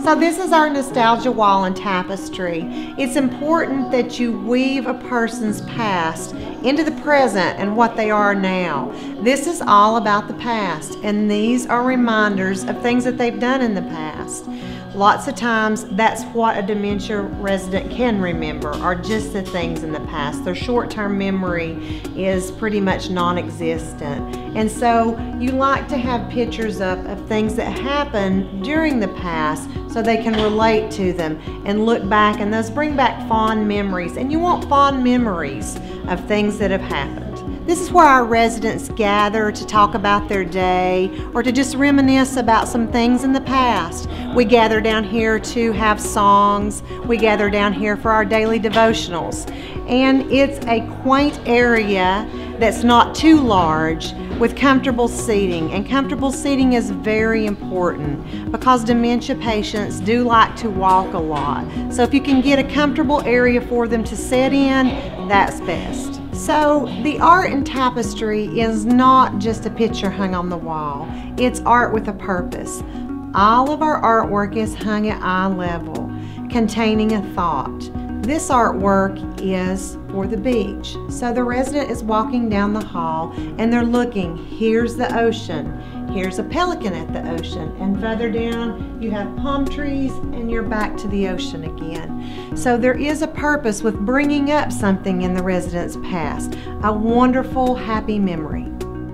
So this is our nostalgia wall and tapestry. It's important that you weave a person's past into the present and what they are now. This is all about the past, and these are reminders of things that they've done in the past. Lots of times that's what a dementia resident can remember, are just the things in the past. Their short-term memory is pretty much non-existent. And so you like to have pictures up of things that happened during the past so they can relate to them and look back, and those bring back fond memories. And you want fond memories of things that have happened. This is where our residents gather to talk about their day or to just reminisce about some things in the past. We gather down here to have songs. We gather down here for our daily devotionals. And it's a quaint area that's not too large with comfortable seating. And comfortable seating is very important because dementia patients do like to walk a lot. So if you can get a comfortable area for them to sit in, that's best. So the art in tapestry is not just a picture hung on the wall. It's art with a purpose. All of our artwork is hung at eye level, containing a thought. This artwork is for the beach. So the resident is walking down the hall and they're looking. Here's the ocean. Here's a pelican at the ocean, and further down you have palm trees and you're back to the ocean again. So there is a purpose with bringing up something in the resident's past, a wonderful, happy memory.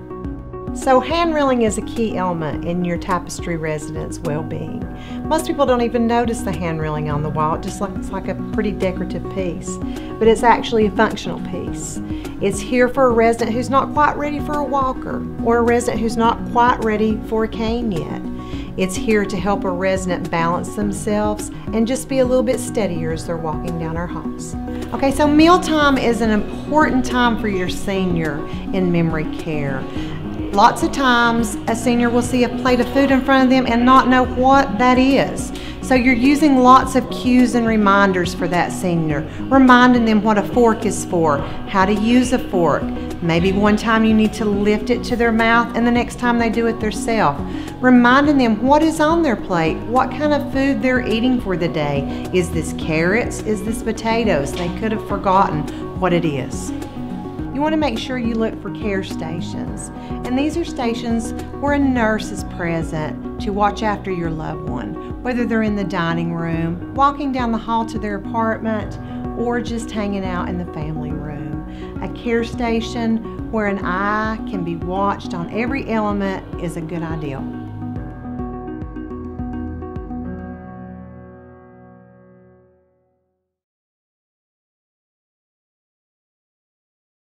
So hand reeling is a key element in your tapestry resident's well-being. Most people don't even notice the hand reeling on the wall. It just looks like a pretty decorative piece, but it's actually a functional piece. It's here for a resident who's not quite ready for a walker or a resident who's not quite ready for a cane yet. It's here to help a resident balance themselves and just be a little bit steadier as they're walking down our halls. Okay, so mealtime is an important time for your senior in memory care. Lots of times a senior will see a plate of food in front of them and not know what that is. So you're using lots of cues and reminders for that senior, reminding them what a fork is for, how to use a fork. Maybe one time you need to lift it to their mouth and the next time they do it themselves. Reminding them what is on their plate, what kind of food they're eating for the day. Is this carrots? Is this potatoes? They could have forgotten what it is. You want to make sure you look for care stations. And these are stations where a nurse is present to watch after your loved one, whether they're in the dining room, walking down the hall to their apartment, or just hanging out in the family room. A care station where an eye can be watched on every element is a good idea.